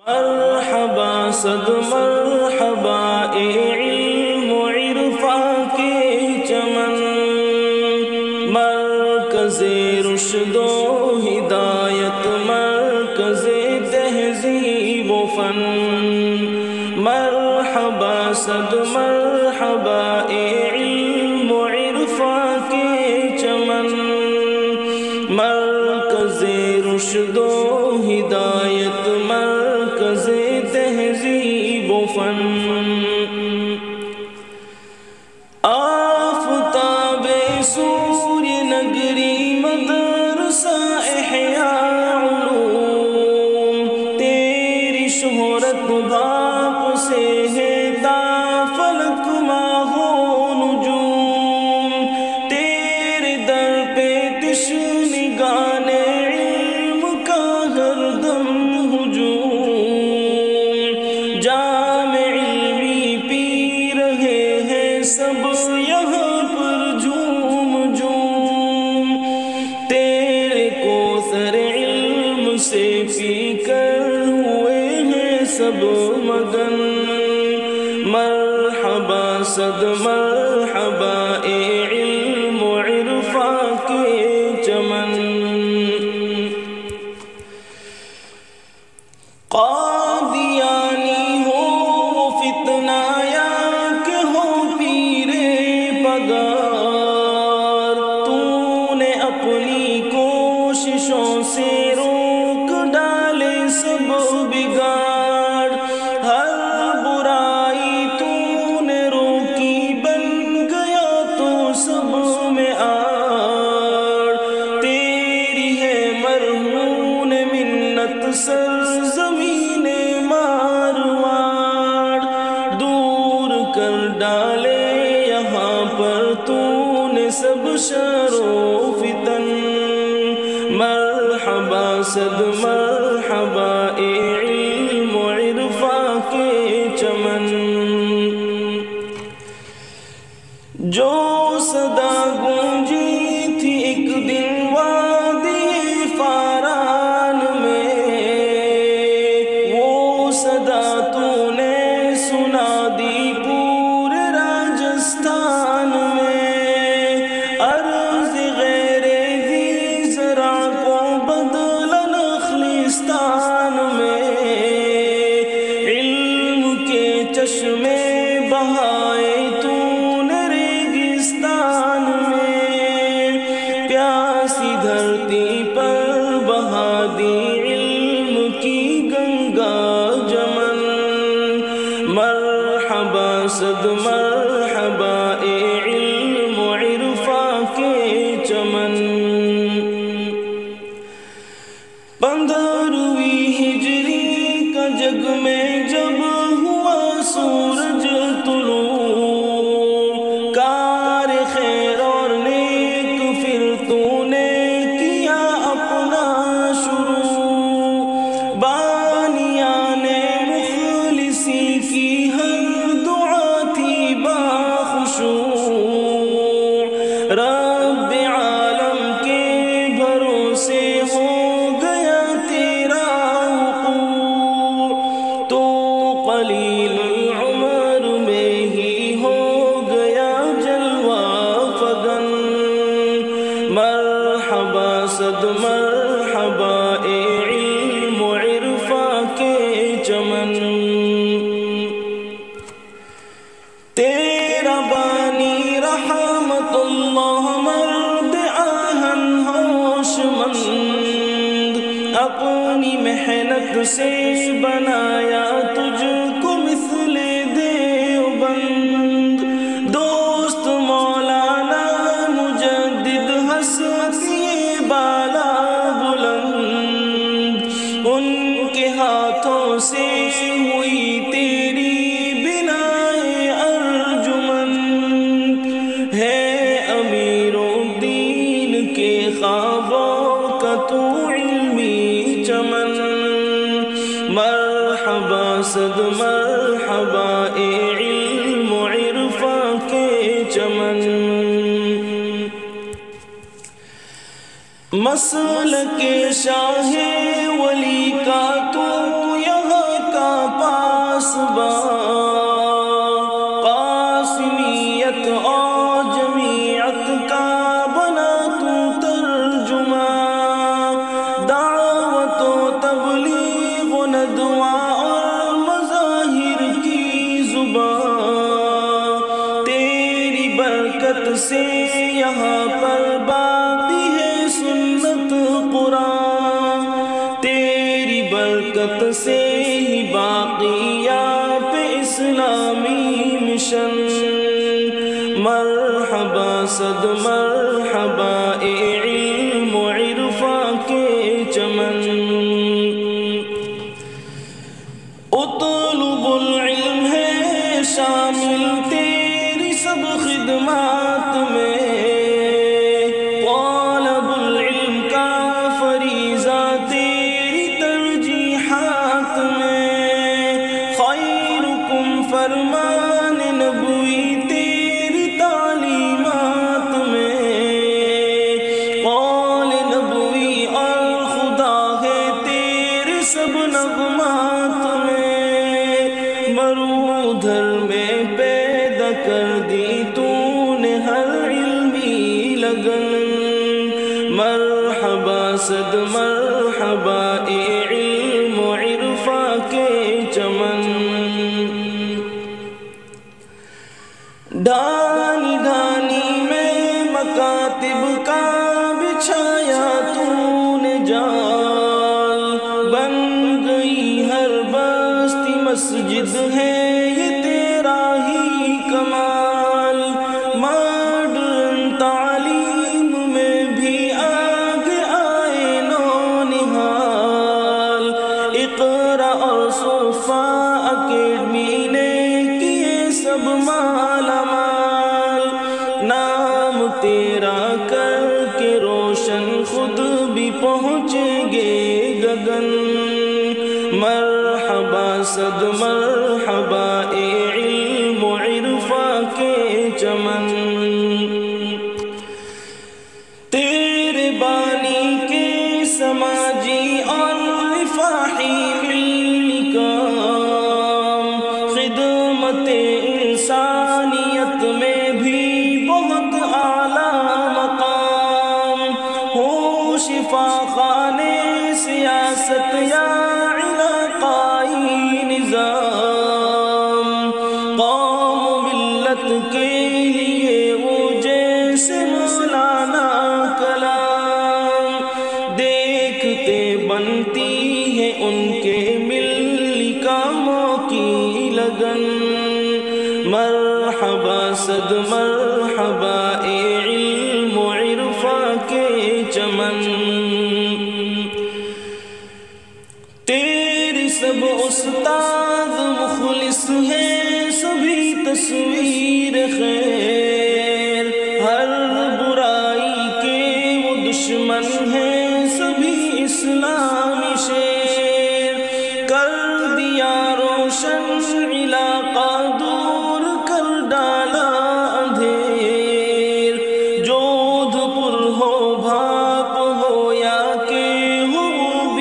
مرحبا صد مرحبا اے علم و عرفاں کے چمن، مرکز رشد و ہدایت، مرکز تہذیب و فن۔ مرحبا صد مرحبا اے علم و عرفاں کے چمن، مرکز رشد و ہدایت، مرکز تہذیب و فن۔ آفتاب سوریہ نگری مدرسہ احیاء علوم، تیری شہرت باپ سے ہے تا فلک ماہ و نجوم، تیرے در پہ تشنگان علم کا ہر دم ہجوم، جام علمی پی رہے ہیں سب یہاں پر جھوم جھوم، تیرے کوثر علم سے پی کر ہوئے ہیں سب مگن۔ مرحبا صد مرحبا اے علم و عرفاں کے چمن، قادیانی ہو فتنہ یا کہ ہو پیر پگار، تو نے اپنی کوششوں سے روک ڈالے سب بگاڑ، ہر برائی تو نے روکی، بن گیا تو سب میں آڑ، تیری ہے مرہون منت سرزمین مارواڑ، دور کر ڈالے یہاں پر تو نے سب شر و فتن۔ مرحبا صد مرحبا اے علم و عرفاں کے چمن، جو صدا گونجی تھی ایک دن وادی فاران میں، وہ صدا تو نے سنا دی پورے راجستھان میں، عرض غیر ذی زرع کو بدلا نخلستان میں، علم کے چشمے بہائے تو نے ریگستان میں، پیاسی دھرتی پر بہا دی علم کی گنگا جمن۔ مرحبا صد مرحبا اے علم و عرفاں کے چمن، 15ویں ہجری کا جگ میں جب ہوا سورج طلوع، کار خیر اور نیک پھر تو نے کیا اپنا شروع، بانیان مخلصی کی ہر دعا تھی باخشوع، رب عالم کے بھروسے ہو گیا تیرا وقوع، تو قلیل العمر میں ہی ہو گیا جلوہ فگن۔ مرحبا صد مرحبا اے علم و عرفاں کے چمن، تیرا بانی رحمت اللہ مرد آہن ہوش مند، اپنی محنت سے بنایا تجھ کو مثل دیوبند، دوست مولانا مجدد حسنی بالا بلند، ان کے ہاتھوں سے ہوئی تیری بنائے ارجمن، ہے امیر الدین کے خوابوں کا تو علمی چمن۔ مرحبا صد مرحبا اے علم و عرفاں کے چمن، مسلک شاہ ولی کا تو یہاں دعا اور مظاہر کی زبان، تیری برکت سے یہاں پر باقی ہے سنت قرآن، تیری برکت سے ہی باقیات اسلامی مشن۔ مرحبا صد مرحبا اے علم و عرفاں کے چمن، اطلب العلم ہے شامل تیری سب خدمات میں، طالب العلم کا فریضہ تیری ترجیحات میں، خیرکم فرمان نبوی تیری تعلیمات میں، قول نبوی اور خدا ہے تیرے سب نغمات میں، مرودھر میں پیدا کر دی تو نے ہر علمی لگن، مرحبا صد مرحبا اے علم و عرفاں کے چمن، ڈھانی ڈھانی میں مکاتب کا بچھایا تو نے جال، بن گئی ہر بستی مسجد ہے یہ تیرا ہی کمال، ماڈرن تعلیم میں بھی آگے آئے نونہال، اقرا اور صفا اکیڈمی نے کیے سب مالا مال، نام تیرا کر کے روشن خود بھی پہنچیں گے گگن، مرحبا صد مرحبا اے علم و عرفاں کے چمن، تیرے بانی کے سماجی اور رفاہی ملنی کام، خدمت انسانیت میں بھی بہت اعلیٰ مقام، ہو شفا خانے سیاست یا علاقائی نظام، قوم و ملت کے لیے وہ جیسے مولانا کلام، دیکھتے بنتی ہے ان کے ملنے کاموں کی لگن، مرحبا صد مرحبا اے علم و عرفاں کے چمن، تیری سب استاد مخلص ہیں سبھی تصویر خیر، ہر برائی کے وہ دشمن ہیں سبھی اسلامی شیر، کر دیا روشن علاقہ دور کر ڈالا اندھیر، جودھ پور ہو بھاپ ہو یا کہ ہو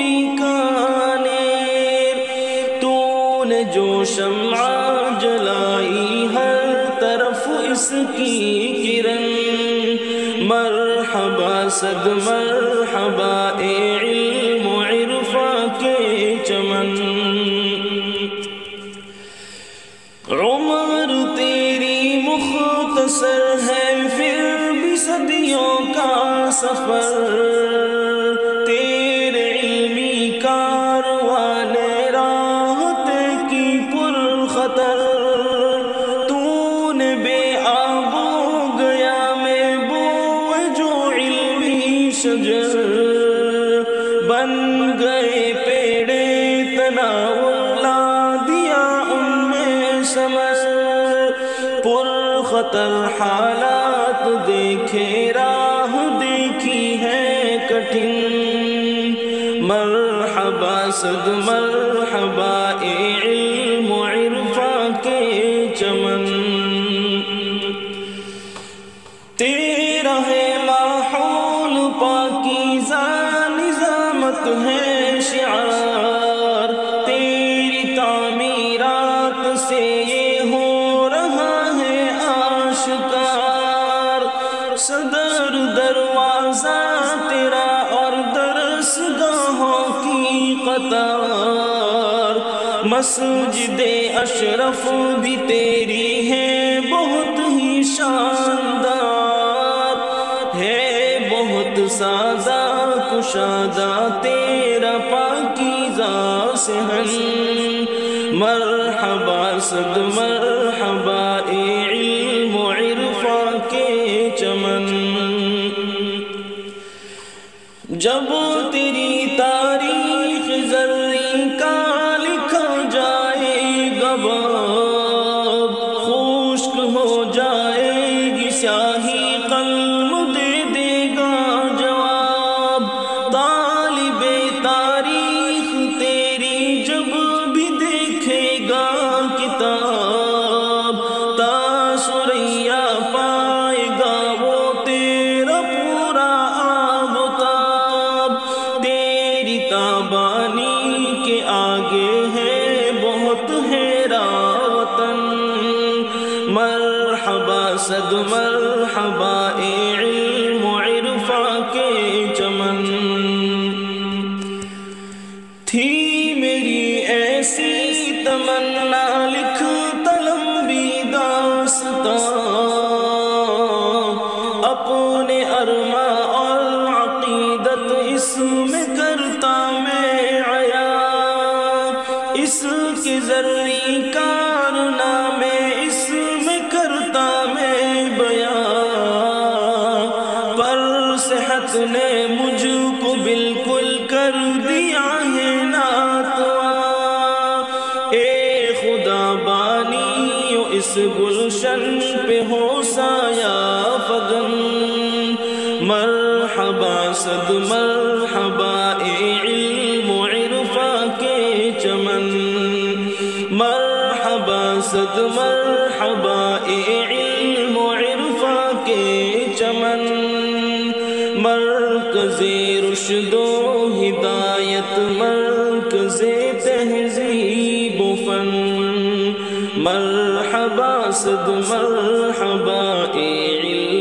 بیکانیر، تو نے جو شمع جلائی ہر طرف اس کی کرن، مرحبا صد مرحبا اے علم و عرفاں کے چمن، عمر تیری مختصر ہے پھر بھی صدیوں کا سفر، تیرے علمی کاروان راحت کی پر خطر، تو نے بے آب گیا میں بوئے جو علمی شجر، بن گئے پیڑے تناول لا دیا ان میں ثمر، پر خطر حالات دیکھے راہ دیکھی ہے کٹھن، مرحبا صد مرحبا اے علم و عرفاں کے چمن، تیرا ہے ماحول پاکیزہ نظامت ہے شعار، تیری تعمیرات سے یہ ہو رہا ہے آشکار، صدر دروازہ تیرا اور درسگاہوں کی قطار، مسجد اشرف بھی تیری ہے بہت ہی شاندار ہے، بہت سادہ کشادہ تیرا پاکیزہ صحن۔ مرحبا صد مرحبا اے علم و عرفاں کے چمن، جب تیری تاریخ زرعی کا لکھا جائے گا باب، خشک ہو جائے گی سیاہی قلم دے دے گا جواب۔ طالب تاریخ تیری جب بھی دیکھے گا کتاب، تاثریا پائے گا وہ تیرا پورا آب و تاب۔ تیری تابانی کے آگے ہے بہت ہیرا وطن، مرحبا صد مرحبا اے علم و عرفاں کے چمن۔ تھی میری ایسی تمنا لکھتا لمبی داستان، اپنے ارماں اور عقیدت اس میں کرتا میں عیاں، اس کے زرعی کارنامے اس میں کرتا میں بیان، پر صحت نے مجھ کو بالکل کر دیا ہے ناتواں۔ اے خدا بانیو اس گلشن پہ ہو سایہ فگن، مرحبا صد مرحبا اے علم و عرفاں کے چمن، مرحبا صد مرحبا اے علم و عرفاں کے چمن۔ مرکز رشد و ہدایت، مرکز تہذیب و فن، مرحبا صد مرحبا اے علم